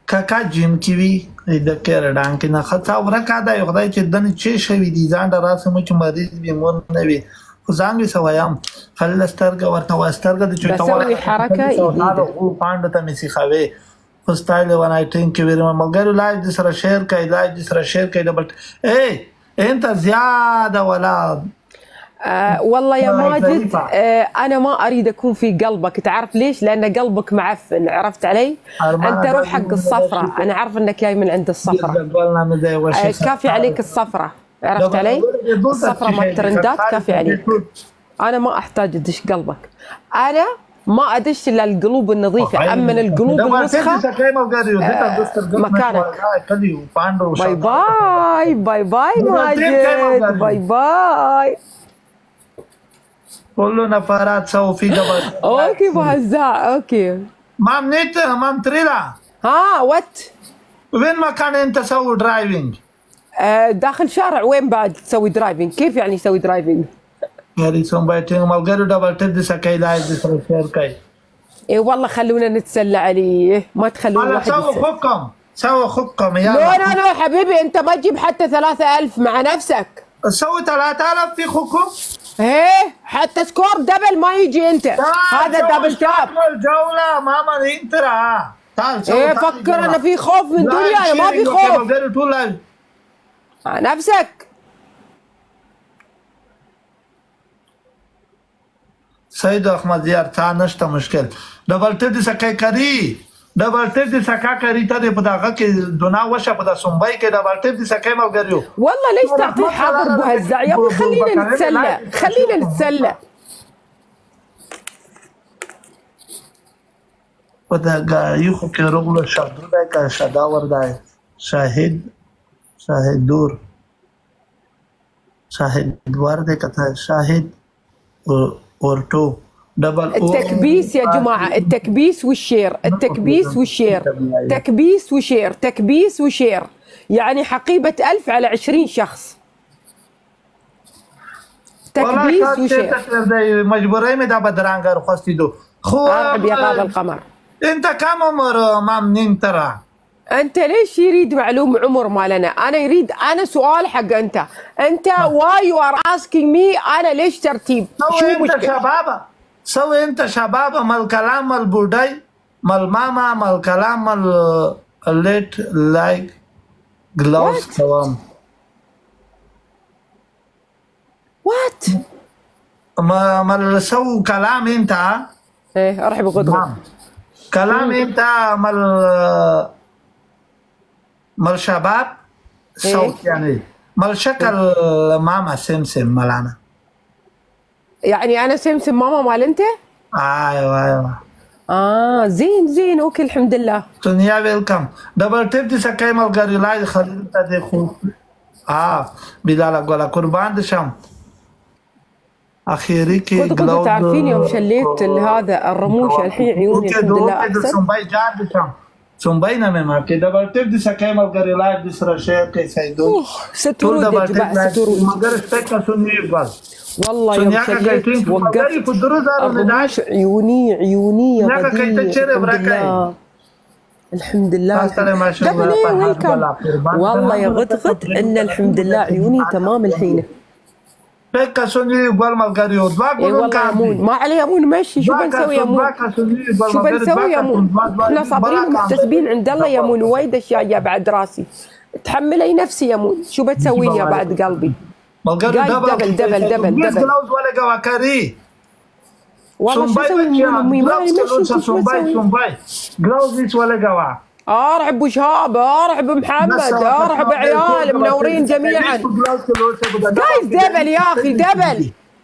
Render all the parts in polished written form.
کاکا جیم کې وي د کېرډان کې نه خطا ورکا دا یو خدای چې دنه چې شوی دي ځان راسمو چې مریض به مون نه وي خو ځان وي سوایم خلل سترګه ورته واسترګه د چې بسوي حركه هذا هو پاند ته مسی خوي خوستایل ونای ټینک ویری مګر لایو د سره شیر کوي لایو د سره شیر کوي دبل اي انت زياده ولا والله يا ماجد انا ما اريد اكون في قلبك، تعرف ليش؟ لان قلبك معفن، عرفت علي؟ انت روح حق الصفرة، انا عارف انك جاي من عند الصفرة، كافي عليك الصفرة، عرفت علي؟ الصفرة ما الترندات كافي عليك. انا ما احتاج ادش قلبك، انا ما ادش الا القلوب النظيفة، اما القلوب الوسخة مكانك. باي باي باي باي ماجد، باي باي. كله نفرات سووا في قبل. اوكي بهزاع اوكي. مام نيت مام تريلا. ها وات؟ وين ما كان انت تسوي درايفنج؟ داخل شارع. وين بعد تسوي درايفنج؟ كيف يعني يسوي درايفنج؟ يعني سوم بايتين ما قالوا دبل تدي سكاي لايف دي كاي. اي والله خلونا نتسلى عليه، ما تخلونا واحد سووا خبكم يا لا لا حبيبي، انت ما تجيب حتى 3000 مع نفسك. سوي 3000 في خكم؟ ايه حتى سكور دبل ما يجي انت، هذا دبل تاب. الجولة ماما انترا تعال ايه فكر انا في خوف من دنيا، انا ما في خوف. مع نفسك. سيد احمد یار تا نشته مشکل ډبل ټډ سکه کوي ډبل ټډ سکه کوي ته په دغه کې دنا وشه په سمبای کې ډبل ټډ سکه مګریو. والله ليش تعطي حاضر بهزع يا ابو؟ خلينا نتسلى خلينا نتسلى. ودغه یو خو کې رغله شادو دا کا شداور دا شاهد دور شاهد ورده کته شاهد اورتو دبل التكبيس يا جماعه، التكبيس والشير، التكبيس والشير، تكبيس وشير، تكبيس وشير، يعني حقيبه 1000 على 20 شخص. تكبيس وشير. مجبورين دا بدرانګر خوستيدو خو يا باب القمر. انت كم عمر مامنين ترى؟ انت ليش يريد معلوم عمر مالنا؟ انا يريد انا سؤال حق انت why you are asking me انا ليش ترتيب؟ شو انت شبابه؟ سوي انت شبابه مال كلام مال بوداي مال ماما مال كلام مال الليت لايك جلوز كلام وات؟ مال سو كلام انت ايه ارحب بغدوه كلام انت مال شباب صوت يعني مال شكل ماما سمسم مالانا، يعني انا سمسم ماما مال انت؟ ايوه زين اوكي الحمد لله. دنيا ويلكم دبل تيب دي سكاي مال غاري لاي خليل تدي خو بدال اقول قربان دشام اخيري كي كنتوا تعرفين يوم شليت هذا الرموش الحين عيوني الحمد لله احسن. سمباي جاد دشام سمباينا مما كي دبل تيب دي سكاي مال غاري لاي دي سرا شير كي سيدو ستورود يا جماعه ستورود مگر استك سني بس والله يوم شليت وقفت الرموش عيوني يا غدير الحمد لله والله يا غدغد ان الحمد لله عيوني تمام الحين. بكا سوني يقول ما قريو اي والله يا مون ما عليه يا مون مشي، شو بنسوي يا مون؟ شو بنسوي يا مون؟ احنا صابرين ومحتسبين عند الله يا مون، وايد اشياء جا بعد راسي، تحملي نفسي يا مون، شو بتسوين يا بعد قلبي؟ دبل ولا قواكاري والله شو اسوي من امي ما سمباي جلاوزيس ولا قوا ارحب بشهاب، ارحب بمحمد، ارحب عيال منورين جميعا. جايز دبل يا اخي دبل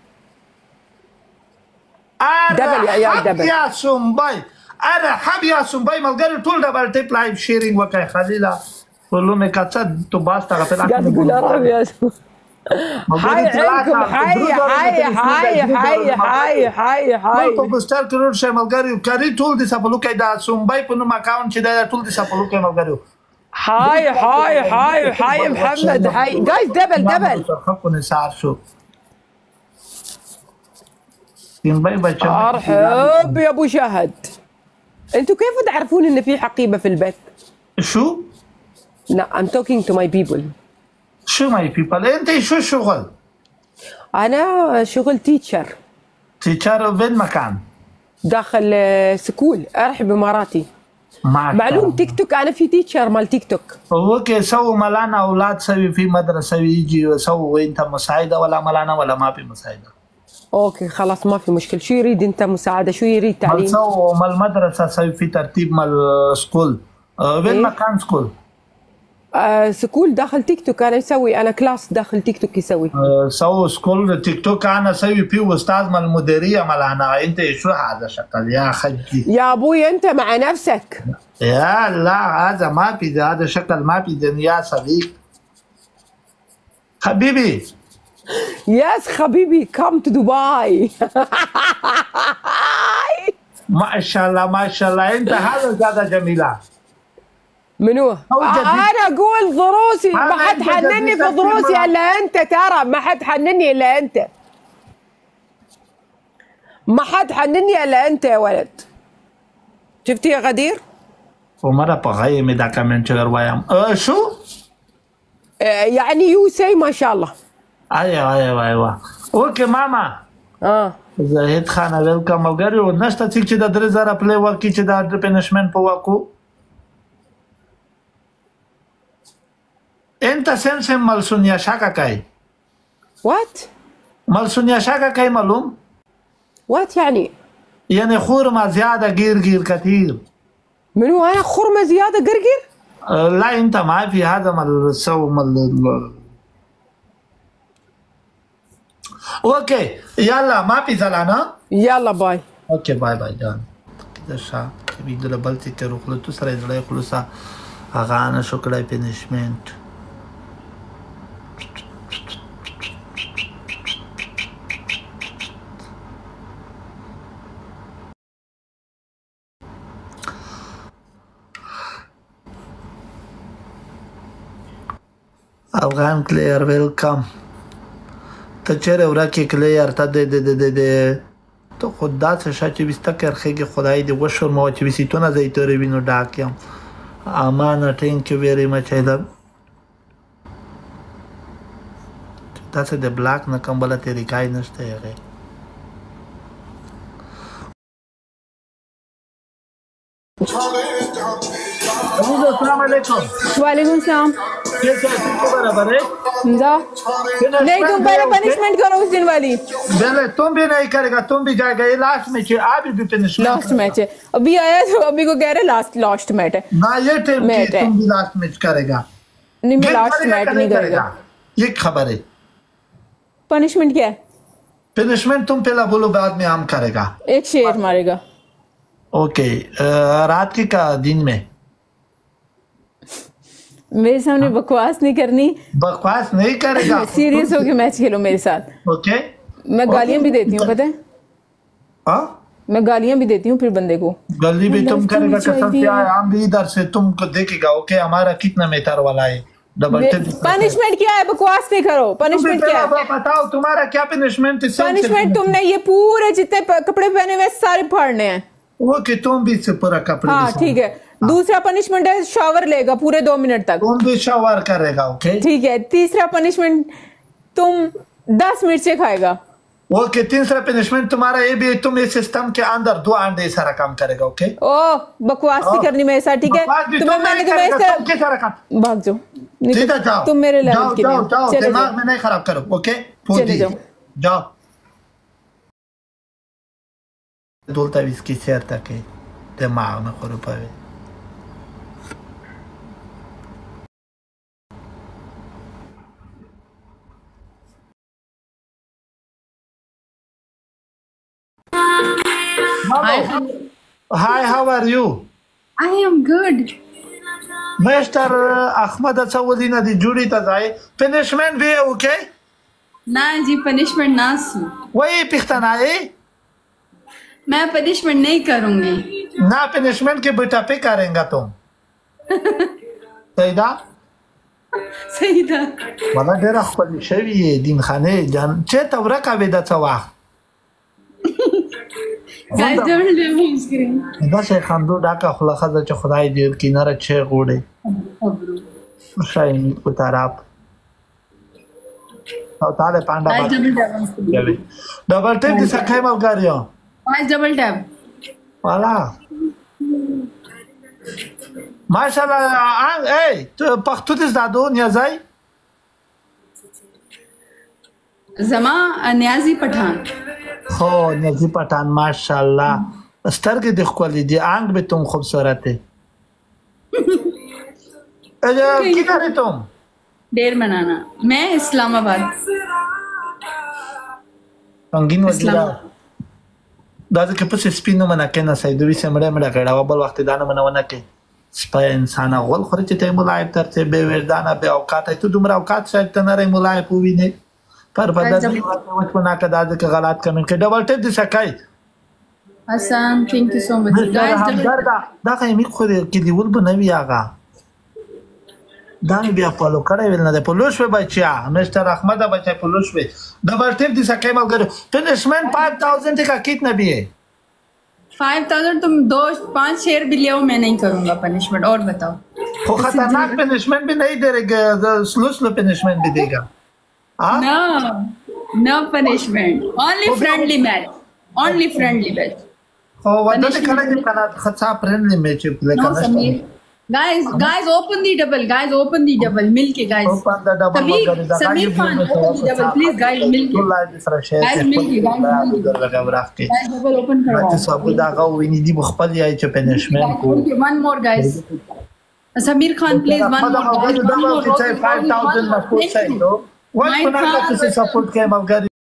يا عيال دبل يا سمباي انا حب يا سمباي مالقري طول دبل تيب لايف شيرينج وكاي خليلا كلهم كاتسد تباستا قاعد يقول ارحب يا سمباي. حي عندكم حي په بوستر کړو چې ملګری کاری ټول د سپلو کې دا سومبای په نوم اکاونټ چې دا ټول د سپلو کې ملګری حي محمد حي جايز دبل خفوا نسار شو سومبای بچا ارحب يا ابو شهد. انتوا كيف تعرفون ان في حقيبه في البث؟ شو؟ لا I'm talking to my people. شو ماي بيبل؟ انت شو الشغل؟ انا شغل تيتشر تيتشر وين مكان؟ داخل سكول ارحب اماراتي. معك معلوم تيك توك، انا في تيتشر مال تيك توك. اوكي سووا ملانا اولاد سوي في مدرسه يجي يسووا وانت مساعده ولا ملانا ولا ما في مساعده؟ اوكي خلاص ما في مشكل. شو يريد انت مساعده؟ شو يريد تعليم؟ مال سووا مال مدرسه سوي في ترتيب مال سكول. وين إيه؟ مكان سكول؟ سكول داخل تيك توك انا يسوي، انا كلاس داخل تيك توك يسوي. سووا سكول تيك توك انا اسوي فيه استاذ مال المديريه ملانا. انت شو هذا شكل يا خجي؟ يا ابوي انت مع نفسك. يا لا هذا ما في، هذا شكل ما في يا صديق حبيبي. يس حبيبي كم تو دبي. ما شاء الله ما شاء الله انت هذا زياده جميله. منو؟ انا اقول ضروسي، ما حد حنني في ضروسي الا انت، ترى ما حد حنني الا انت، ما حد حنني الا انت يا ولد. شفتي يا غدير؟ ومرة بغيم اذا كمان شغل ويام شو؟ يعني يو سي ما شاء الله. ايوه اوكي ماما. زاهد خانه ویلکم وګورئ نشته چې د 3000 پلی ورکړي چې د پنشمنت په واکو. انت سنس ملسونیا شاکا کای. وات؟ ملسونیا شاکا کای معلوم؟ وات يعني؟ يعني خرمة زيادة قير كثير. منو انا خرمة زيادة قرقر؟ لا انت ما في هذا مال سو مال. اوكي يلا ما في زلانا. يلا باي. اوكي باي جان. كده شا بيدل بلتي كرو خلطو سره زړی خلصا هغه نه شو کړای پنشمنت. افغان کلیر ویلکم. ته چیرې ورکې کلیر ته د تو خود داسې شه چې وسته کرخېږي خدای دې وشرموه چې وسیتونه زه یې تورې وینو ډاک یم. امانه ټینک یو ویری مچ ایله داسې د بلاک نه کوم بله طریقه یې نشته هغې. السلام علیکم. वालेकुम सलाम। कैसे बराबर है? नहीं तुम पहले पनिशमेंट करो उस दिन वाली। पहले तुम भी नहीं करेगा, तुम भी जाएगा। ये लास्ट मैच है, अभी भी पनिशमेंट लास्ट मैच है, अभी आया तो अभी को कह रहे लास्ट मैच है ना। ये टाइम की तुम भी लास्ट मैच करेगा। नहीं मैं लास्ट मैच नहीं करेगा। ये खबर है। पनिशमेंट क्या है? पनिशमेंट तुम पहला बोलो बाद में हम करेगा। एक शेर मारेगा। ओके रात की का दिन में मेरे सामने बकवास नहीं करनी। बकवास नहीं करेगा। सीरियस होके मैच खेलो मेरे साथ। ओके मैं गालियां भी देती हूँ पता है? हाँ मैं गालियां भी देती हूँ फिर बंदे को। गली भी तुम करेगा कसम से हम भी इधर से तुमको देखेगा। ओके हमारा कितना मीटर वाला है। पनिशमेंट क्या है? बकवास नहीं करो। पनिशमेंट क्या है बताओ? तुम्हारा क्या पनिशमेंट है? पनिशमेंट तुमने ये पूरे जितने कपड़े पहने हुए सारे फाड़ने हैं। ओके तुम भी से पूरा कपड़े। हाँ ठीक है। दूसरा पनिशमेंट है शावर लेगा पूरे 2 मिनट तक। तुम भी शावर करेगा। ओके ठीक है। तीसरा पनिशमेंट तुम 10 मिर्चें खाएगा। ओके तीसरा पनिशमेंट तुम्हारा ये भी, तुम इस सिस्टम के अंदर 2 अंडे सारा काम करेगा। ओके ओ बकवास नहीं करनी मेरे साथ ठीक है? तुम्हें मैंने तुम्हें इस तरह भाग जाओ। सीधा जाओ। तुम मेरे लेवल के नहीं। जाओ दिमाग में नहीं खराब करो। ओके चले जाओ। जाओ دولتا ویسکی سرتا که دماغ نخوره پاوی. Hi, how are you? I am good. Mr. Ahmad Achawalina di jury ta जाए punishment भी है ओके? ना जी punishment ना सु। वही पिख्तना है? मैं punishment नहीं करूँगी। ना punishment के बेटा पे करेंगा तुम। सही था? सही था। वाला डेरा खुली शवी दिन खाने जान चे तवरा का बेदा चवा। Guys, double tap on screen. دا شي خندو ډاکه خلا خزه چې خدای دې کینره چې غوړي شاینی کو طرف او تعالی پاندا Guys, double tap on screen. ډبل ټیپ دې سکه ملګریو Guys, double tap. والا ماشاءالله ای ته پښتو دې زادو نیازای Zama Niazi Pathan. हो नियाजी पठान माशाल्लाह سترګې د خولې دي آنګ به تم خوبصورت ہے کی کر رہے تم डेर मनाना मैं इस्लामाबाद رنگین وزیرا دا چې په سپینو منا کنه سیدوی سمړه مړه کړه او بل وخت دانه منونه کې سپای انسان غول خوري چې ته ملایب ترته به وردانه به اوقات ته دومره اوقات شاید ته نه ملایب ووینه پر بدل وچ بنا کا داد کے غلط کمنٹ کے ڈبل ٹیپ دي سکای Hassan, thank you so much. Guys, double tap. دا قیمت خو کې دی ول بنوي آغا دا بیا فالو کړی ول نه په لوش به بچیا مستر احمد بچا په لوش به ڈبل ٹیپ دي سکای مگر فنشمنٹ 5000 کا کتنا بھی ہے 5000 तुम 5 शेयर भी ले आओ मैं नहीं करूंगा पनिशमेंट और बताओ वो खतरनाक पनिशमेंट भी नहीं देगा स्लो पनिशमेंट भी देगा No punishment. Only friendly match. Only friendly match. Oh, what does it call it? Khatsa friendly match. No, Samir. Guys, open the double. Guys, open the double. Milk, guys. Open the double. Samir Khan, open the double. Please, guys, milk. Guys, milk, guys. Guys, double open karo. Sabu daga wini di bukhpal ya che punishment ko. One more, guys. Samir Khan, please, one more. Guys, 5000 na post hai. What puna ka support ke malgari